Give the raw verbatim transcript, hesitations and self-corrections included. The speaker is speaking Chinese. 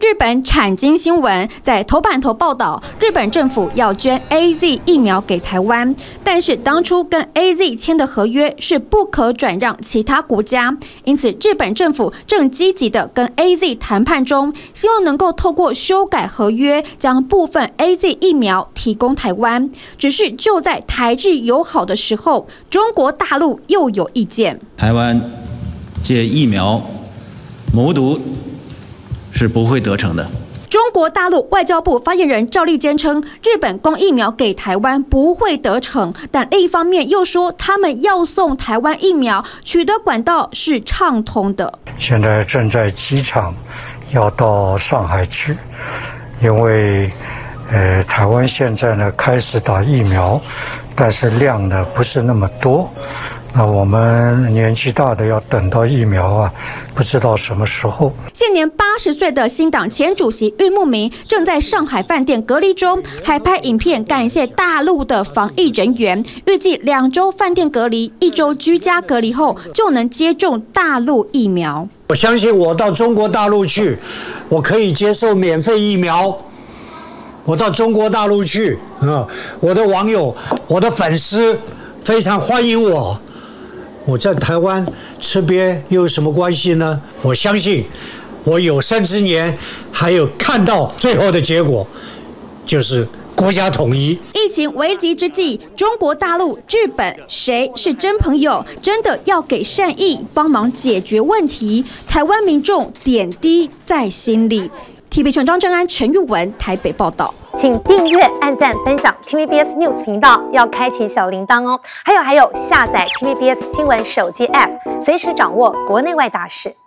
日本产经新闻在头版头报道，日本政府要捐 A Z 疫苗给台湾，但是当初跟 A Z 签的合约是不可转让其他国家，因此日本政府正积极的跟 A Z 谈判中，希望能够透过修改合约，将部分 A Z 疫苗提供台湾。只是就在台日友好的时候，中国大陆又有意见。 台湾借疫苗谋独是不会得逞的。 中国大陆外交部发言人赵立坚称，日本供疫苗给台湾不会得逞，但另一方面又说，他们要送台湾疫苗，取得管道是畅通的。 现在正在机场要到上海去，因为呃，台湾现在呢开始打疫苗，但是量呢不是那么多。那我们年纪大的要等到疫苗啊，不知道什么时候。 现年八十岁的新党前主席郁慕明正在上海饭店隔离中，还拍影片感谢大陆的防疫人员。预计两周饭店隔离，一周居家隔离后就能接种大陆疫苗。 我相信我到中国大陆去，我可以接受免费疫苗。我到中国大陆去，啊，我的网友、我的粉丝非常欢迎我。我在台湾吃瘪又有什么关系呢？我相信我有生之年还有看到最后的结果，就是国家统一。 疫情危急之际，中国大陆、日本谁是真朋友？真的要给善意帮忙解决问题，台湾民众点滴在心里。T V B 新闻张正安、陈玉文台北报道。 请订阅、按赞、分享 T V B S News 频道，要开启小铃铛哦。还有还有，下载 T V B S 新闻手机 App， 随时掌握国内外大事。